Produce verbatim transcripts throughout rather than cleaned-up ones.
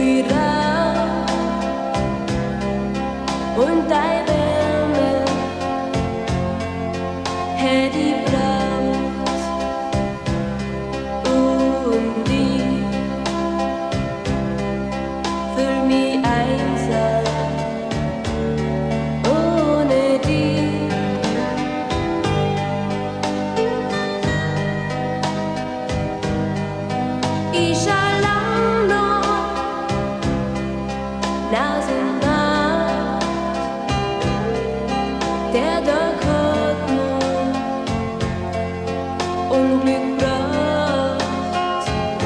Frühraum und deine Wärme hätte ich braucht und ich fühl mich einsam ohne dich. Ich schau lang noch Nacht und Nacht, der Tag hat mir Unglück gebracht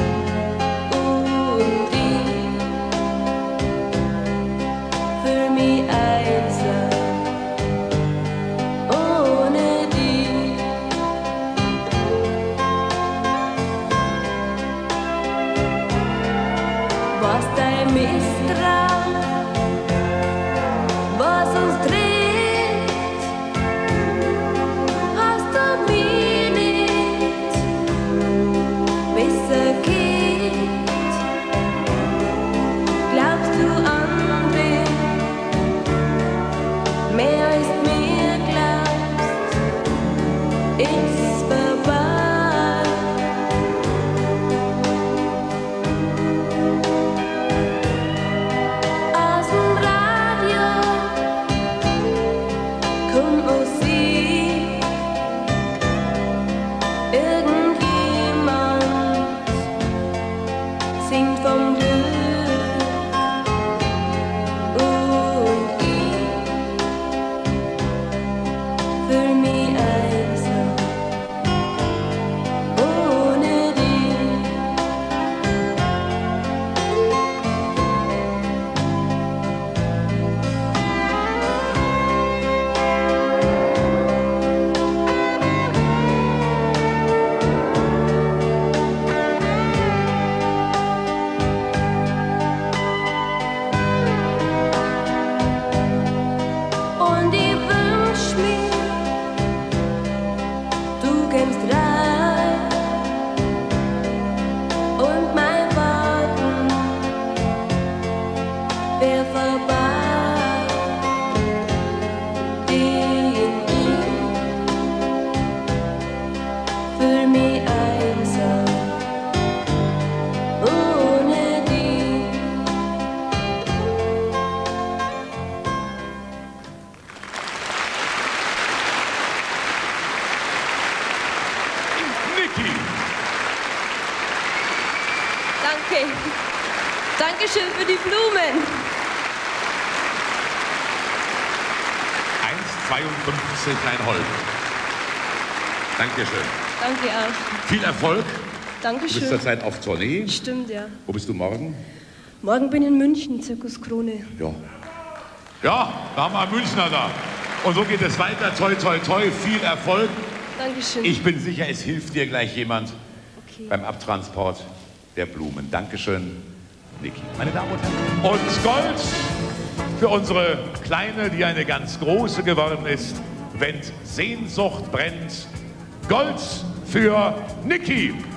und ich fühl mich einsam ohne dich. Was dein Misstrauen, was uns dreht, hast du mich nicht besser geht. Glaubst du an wen mehr als mir glaubst, ist vorbei. Aus dem Radio kommt Musik, irgendjemand singt vom Glück und ich fühl mich einsam ohne dich. Und ich wünsch mir, du kämst rein und mein Warten wär vorbei. Denn ich fühl mich einsam ohne dich. Niki. Danke. Dankeschön für die Blumen. eins zweiundfünfzig ein Holz. Dankeschön. Danke auch. Viel Erfolg. Du bist Dankeschön. zurzeit auf Tournee. Stimmt, ja. Wo bist du morgen? Morgen bin ich in München, Zirkus Krone. Ja. Ja, da haben wir einen Münchner da. Und so geht es weiter. Toi, toi, toi. Viel Erfolg. Dankeschön. Ich bin sicher, es hilft dir gleich jemand Okay. beim Abtransport der Blumen. Dankeschön, Niki. Meine Damen und Herren. Und Gold für unsere Kleine, die eine ganz große geworden ist. Wenn Sehnsucht brennt. Gold für Niki.